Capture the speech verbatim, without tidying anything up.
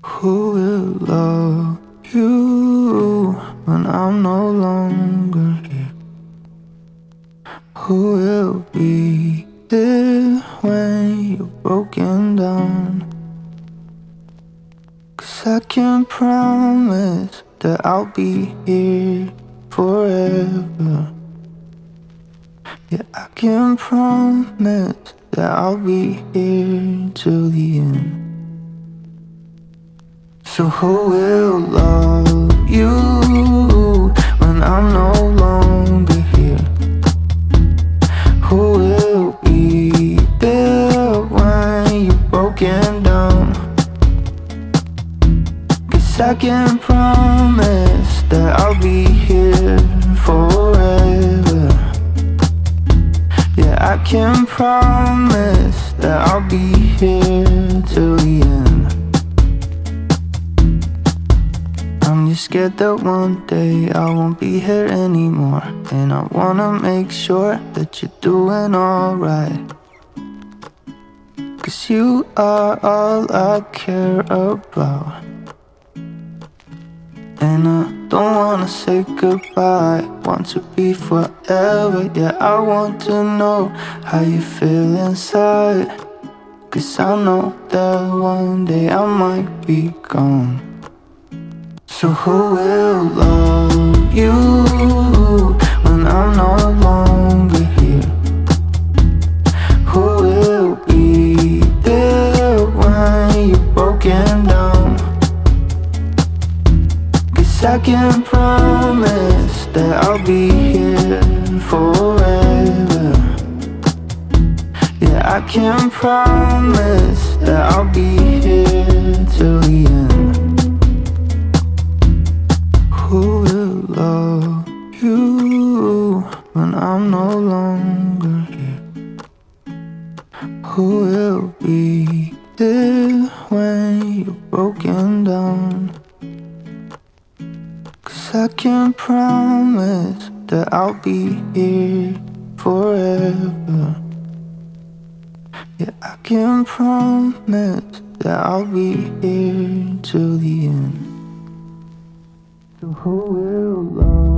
Who will love you when I'm no longer here? Who will be there when you're broken down? 'Cause I can't promise that I'll be here forever. Yeah, I can promise that I'll be here till the end. So who will love you when I'm no longer here? Who will be there when you're broken down? 'Cause I can promise that I'll be here forever. Yeah, I can promise that I'll be here till the end. I'm just scared that one day I won't be here anymore, and I wanna make sure that you're doing alright. 'Cause you are all I care about, and I don't wanna say goodbye, want to be forever. Yeah, I want to know how you feel inside, 'cause I know that one day I might be gone. So who will love you when I'm no longer here? Who will be there when you're broken down? 'Cause I can promise that I'll be here forever. Yeah, I can promise that I'll be here till the end. Who will love you when I'm no longer here? Who will be there when you're broken down? 'Cause I can promise that I'll be here forever. Yeah, I can promise that I'll be here till the end. So who will love